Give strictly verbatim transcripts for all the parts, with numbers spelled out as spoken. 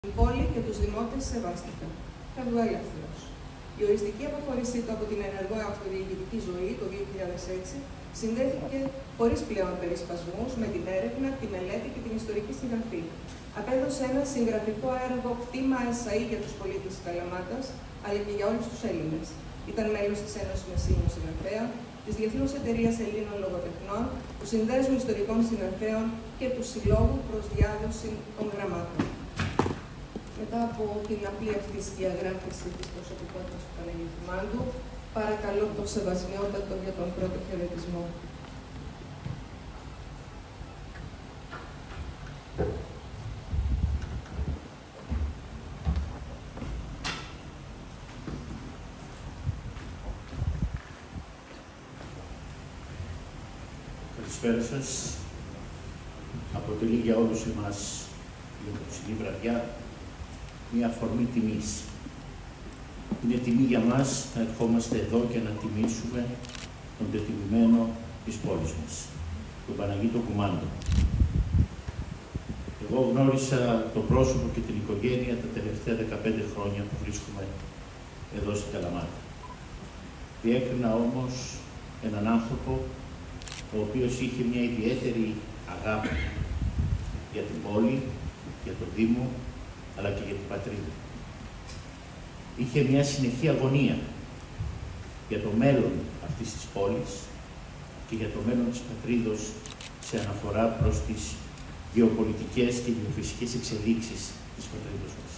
Την πόλη και τους δημότες σεβάστηκαν. Φεύγω ελεύθερος. Η οριστική αποχώρησή του από την ενεργό αυτοδιοικητική ζωή το δύο χιλιάδες έξι συνδέθηκε χωρίς πλέον περισπασμούς με την έρευνα, τη μελέτη και την ιστορική συγγραφή. Απέδωσε ένα συγγραφικό έργο κτήμα εσαΐ για τους πολίτες της Καλαμάτας, αλλά και για όλους τους Έλληνες. Ήταν μέλος της Ένωσης Μεσσίνων Συγγραφέων, της Διεθνούς Εταιρείας Ελλήνων Λογοτεχνών, του Συνδέσμου Ιστορικών Συγγραφέων και του Συλλόγου προς Διάδοση των Γραμμάτων. Μετά από την απλή αυτή σκιαγράφηση της προσωπικότητας του Παναγιώτη Κουμάντου, παρακαλώ το σεβασμιότατο για τον πρώτο χαιρετισμό. Καλησπέρα σας. Αποτελεί για όλους εμάς η απόψινή βραδιά μια αφορμή τιμής. Είναι τιμή για μας να ερχόμαστε εδώ και να τιμήσουμε τον τετιμημένο της πόλης μας, τον Παναγίτο Κουμάντο. Εγώ γνώρισα το πρόσωπο και την οικογένεια τα τελευταία δεκαπέντε χρόνια που βρίσκομαι εδώ στην Καλαμάτα. Διέκρινα όμως έναν άνθρωπο ο οποίος είχε μια ιδιαίτερη αγάπη για την πόλη, για τον Δήμο, αλλά και για την πατρίδα. Είχε μια συνεχή αγωνία για το μέλλον αυτής της πόλης και για το μέλλον της πατρίδος σε αναφορά προς τις γεωπολιτικές και γεωφυσικές εξελίξεις της πατρίδος μας.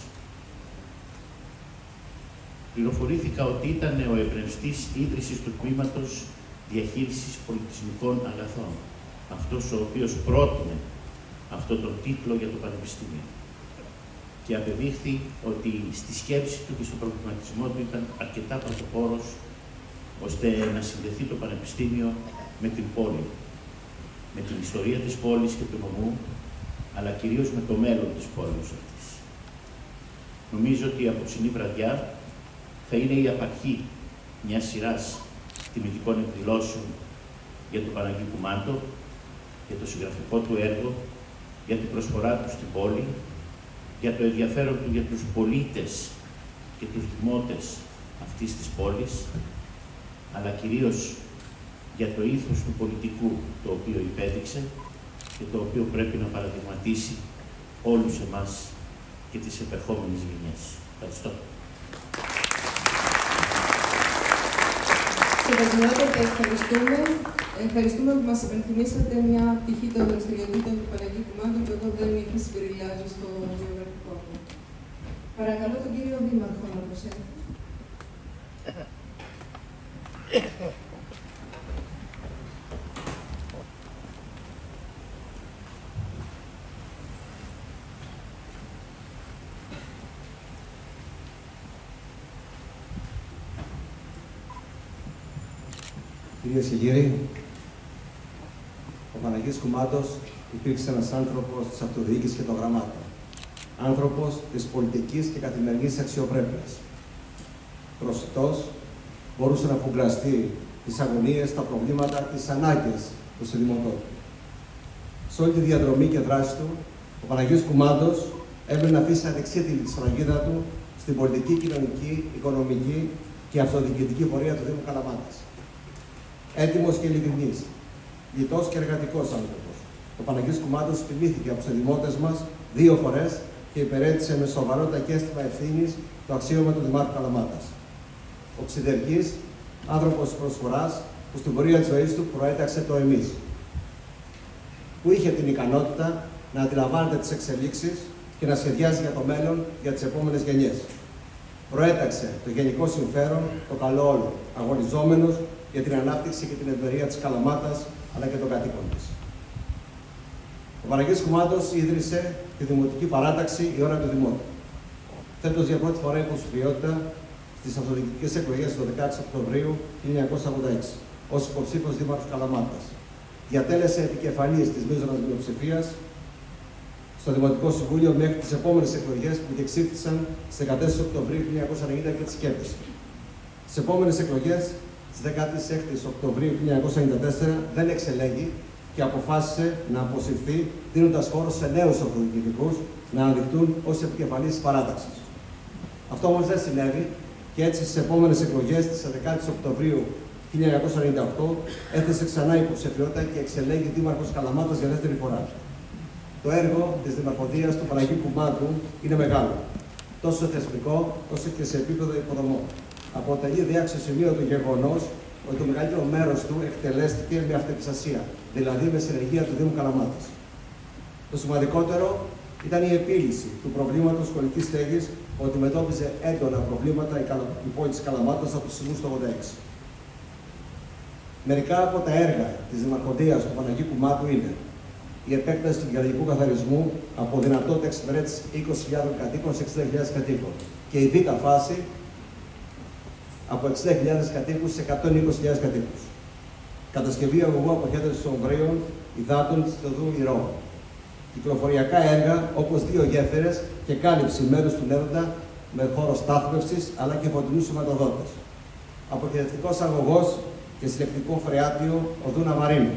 Πληροφορήθηκα ότι ήταν ο εμπνευστής ίδρυσης του τμήματος διαχείρισης πολιτισμικών αγαθών, αυτός ο οποίος πρότεινε αυτόν τον τίτλο για το Πανεπιστήμιο. Και απεδείχθη ότι στη σκέψη του και στον προβληματισμό του ήταν αρκετά πρωτοπόρος ώστε να συνδεθεί το Πανεπιστήμιο με την πόλη, με την ιστορία της πόλης και του νομού, αλλά κυρίως με το μέλλον της πόλης αυτής. Νομίζω ότι η απόψινή βραδιά θα είναι η απαρχή μιας σειράς τιμητικών εκδηλώσεων για τον Παναγί Κουμάντο, για το συγγραφικό του έργο, για την προσφορά του στην πόλη, για το ενδιαφέρον του για τους πολίτες και τους δημότες αυτής της πόλης, αλλά κυρίως για το ήθος του πολιτικού το οποίο υπέδειξε και το οποίο πρέπει να παραδειγματίσει όλους εμάς και τις επερχόμενες γενιές. Ευχαριστώ. Σεβασμιότατα, ευχαριστούμε. Ευχαριστούμε που μας υπενθυμίσατε μια πτυχή των δραστηριοτήτων του Παναγίου Κουμάντου που εγώ δεν είχα συμπεριλάβει στο βιογραφικό μου. Παρακαλώ τον κύριο Δήμαρχο να προσέχει. Κυρίες και κύριοι, ο Παναγής Κουμάντος υπήρξε ένας άνθρωπος της αυτοδιοίκησης και των γραμμάτων. Άνθρωπος της πολιτικής και καθημερινής αξιοπρέπειας. Προσιτός, μπορούσε να φουγκραστεί τις αγωνίες, τα προβλήματα, τις ανάγκες του συνδημοτών του. Σε όλη τη διαδρομή και δράση του, ο Παναγής Κουμάντος έπρεπε να αφήσει ανεξίτηλη τη σφραγίδα του στην πολιτική, κοινωνική, οικονομική και αυτοδιοικητική πορεία του Δήμου Καλαμάτας. Έτοιμος και ειλικρινής, λιτός και εργατικός άνθρωπος, ο Παναγής Κουμάντος τιμήθηκε από τους δημότες μας δύο φορές και υπερέτησε με σοβαρότητα και αίσθημα ευθύνης το αξίωμα του Δημάρχου Καλαμάτας. Οξυδερκής, άνθρωπος της προσφοράς, που στην πορεία της ζωής του προέταξε το εμείς, που είχε την ικανότητα να αντιλαμβάνεται τις εξελίξεις και να σχεδιάζει για το μέλλον για τις επόμενες γενιές. Προέταξε το γενικό συμφέρον, το καλό όλων, αγωνιζόμενος για την ανάπτυξη και την ευημερία της Καλαμάτας, αλλά και των κατοίκων της. Ο Παναγής Κουμάντος ίδρυσε τη Δημοτική Παράταξη «Η Ώρα του Δημότη», θέτοντας για πρώτη φορά υποψηφιότητα στις αυτοδιοικητικές εκλογές του δεκαέξι Οκτωβρίου χίλια εννιακόσια ογδόντα έξι ως υποψήφιος δήμαρχος Καλαμάτας. Διατέλεσε επικεφαλής της μείζωνας μειοψηφίας στο Δημοτικό Συμβούλιο μέχρι τις επόμενες εκλογές που διεξήχθησαν στις δεκατέσσερις Οκτωβρίου χίλια εννιακόσια ενενήντα και τις κέρδισε. Στις επόμενες εκλογές, στις δεκαέξι Οκτωβρίου χίλια εννιακόσια ενενήντα τέσσερα, δεν εξελέγει και αποφάσισε να αποσυρθεί, δίνοντας χώρο σε νέους αυτοδιοικητικούς να αναδειχθούν ως επικεφαλής της παράταξης. Αυτό όμως δεν συνέβη και έτσι στις επόμενες εκλογές της δεκαετίας Οκτωβρίου χίλια εννιακόσια ενενήντα οκτώ έθεσε ξανά υποψηφιότητα και εξελέγει δήμαρχος Καλαμάτας για δεύτερη φορά. Το έργο της Δημαρχοδίας του Παναγίου Κουμάντου είναι μεγάλο, τόσο σε θεσμικό όσο και σε επίπεδο υποδομών. Αποτελεί διάξιο το γεγονός ότι το μεγαλύτερο μέρος του εκτελέστηκε με αυτεπιστασία, δηλαδή με συνεργεία του Δήμου Καλαμάτας. Το σημαντικότερο ήταν η επίλυση του προβλήματος σχολικής στέγης που αντιμετώπιζε έντονα προβλήματα η πόλη της Καλαμάτας από τους σεισμούς του ογδόντα έξι. Μερικά από τα έργα της Δημαρχοδίας του Παναγίου Κουμάντου είναι η επέκταση του γεωργικού καθαρισμού από δυνατότητα εξυπηρέτηση είκοσι χιλιάδων κατοίκων σε εξήντα χιλιάδες κατοίκων και η β' φάση από εξήντα χιλιάδες κατοίκους σε εκατόν είκοσι χιλιάδες κατοίκους. Κατασκευή αγωγού αποχέτευσης των βραίων υδάτων της οδού Ηρώου. Κυκλοφοριακά έργα όπως δύο γέφυρες και κάλυψη μέρους του Νέροντα με χώρο στάθμευσης αλλά και φωτεινούς σηματοδότες. Αποχαιρετικός αγωγός και συλλεκτικό φρεάτιο οδού Ναβαρίνου.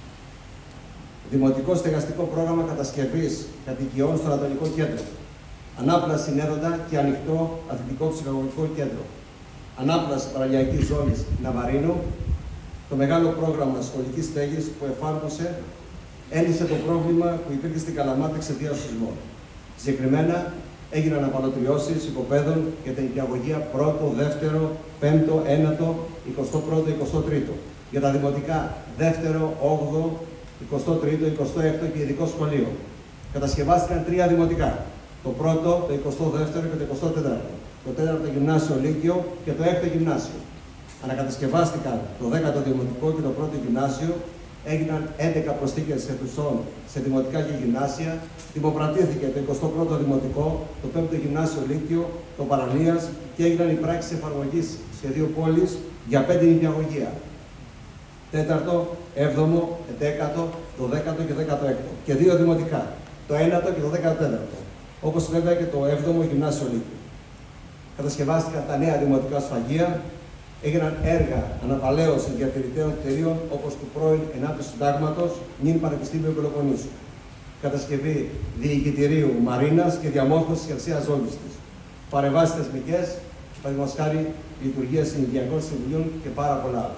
Δημοτικό στεγαστικό πρόγραμμα κατασκευής κατοικιών στο Ανατολικό Κέντρο. Ανάπλαση Νέροντα και ανοιχτό αθλητικό ψυχαγωγικό κέντρο. Ανάπλαση παραλιακής ζώνης Ναβαρίνου. Το μεγάλο πρόγραμμα σχολικής στέγης που εφάρμοσε έλυσε το πρόβλημα που υπήρχε στην Καλαμάτα εξαιτίας των σεισμών. Συγκεκριμένα έγιναν απαλωτριώσεις οικοπαίδων για την νηπιαγωγεία πρώτο, δεύτερο, πέμπτο, ένατο, εικοστό πρώτο, εικοστό τρίτο. Για τα δημοτικά δεύτερο, όγδοο, εικοστό τρίτο, εικοστό έκτο και ειδικό σχολείο. Κατασκευάστηκαν τρία δημοτικά. Το πρώτο, το εικοστό δεύτερο και το εικοστό τέταρτο. Το τέταρτο γυμνάσιο Λύκειο και το έκτο γυμνάσιο. Ανακατασκευάστηκαν το δέκατο δημοτικό και το πρώτο γυμνάσιο. Έγιναν έντεκα προσθήκες αιθουσών σε δημοτικά και γυμνάσια. Δημοπρατήθηκε το εικοστό πρώτο δημοτικό, το πέμπτο γυμνάσιο Λύκειο, το Παραλίας και έγιναν οι πράξεις εφαρμογής σχεδίου πόλης για πέντε νηπιαγωγεία. Τέταρτο, έβδομο, δέκατο, το δέκατο και δέκατο έκτο. Και δύο δημοτικά, το ένατο και το δέκατο τέταρτο. Όπως βέβαια και το έβδομο γυμνάσιο Λύκειο. Κατασκευάστηκαν τα νέα δημοτικά σφαγεία. Έγιναν έργα αναπαλαίωσης διατηρηταίων κτηρίων όπως του πρώην ενάτου συντάγματος, νυν Πανεπιστήμιο Πελοποννήσου. Κατασκευή διοικητηρίου Μαρίνας και διαμόρφωση της χερσαίας ζώνης της. Παρεμβάσεις θεσμικές, παραδείγματος χάρη λειτουργία συνοικιακών συμβουλίων και πάρα πολλά άλλα.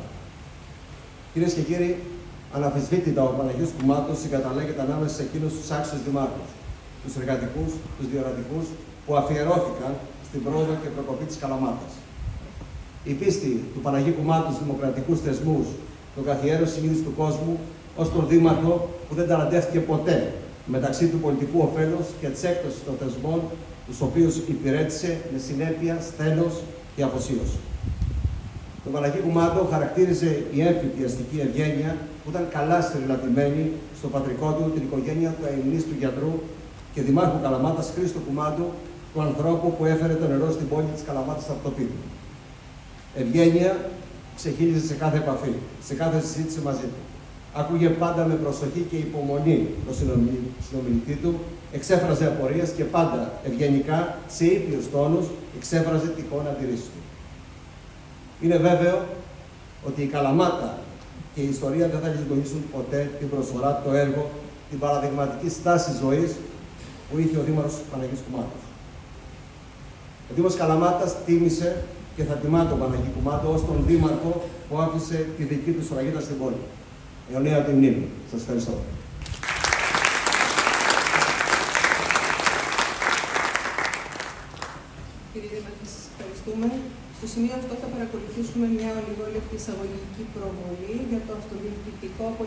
Κυρίες και κύριοι, αναμφισβήτητα ο Παναγιώτης Κουμάντος συγκαταλέγεται ανάμεσα σε εκείνους τους άξιους δημάρχους, τους εργατικούς, τους διορατικούς που αφιερώθηκαν στην πρόοδο και προκοπή της Καλαμάτας. Η πίστη του Παναγίου Κουμάντου στους δημοκρατικούς θεσμούς, το καθιέρωση συνείδηση του κόσμου, ως τον δήμαρχο που δεν ταραντεύτηκε ποτέ μεταξύ του πολιτικού ωφέλους και της έκπτωσης των θεσμών, τους οποίους υπηρέτησε με συνέπεια, σθένος και αφοσίωση. Τον Παναγίου Κουμάντο χαρακτήριζε η έμφυτη αστική ευγένεια που ήταν καλά στεριλατημένη στο πατρικό του την οικογένεια του αειμνίστου γιατρού και δημάρχου Καλαμάτας Χρήστο Κουμάντου, του ανθρώπου που έφερε το νερό στην πόλη της Καλαμάτας στα αυτοπή του. Ευγένεια ξεχύλιζε σε κάθε επαφή, σε κάθε συζήτηση μαζί του. Άκουγε πάντα με προσοχή και υπομονή τον συνομιλητή του, εξέφραζε απορίες και πάντα ευγενικά, σε ήπιους τόνους, εξέφραζε τυχόν αντιρρήσεις του. Είναι βέβαιο ότι η Καλαμάτα και η ιστορία δεν θα λησμονήσουν ποτέ την προσφορά, το έργο, την παραδειγματική στάση ζωής που είχε ο Δήμαρχος Παναγιώτης Κουμάντος. Ο Δήμος Καλαμάτας τίμησε και θα τιμά τον Παναγί Κουμάντο ως τον Δήμαρχο που άφησε τη δική του σφραγίδα στην πόλη. Αιωνία τη μνήμη. Σας ευχαριστώ. Κύριε Δήμαρχε, σας ευχαριστούμε. Στο σημείο αυτό θα παρακολουθήσουμε μια ολιγόλεπτη εισαγωγική προβολή για το αυτοδιοικητικό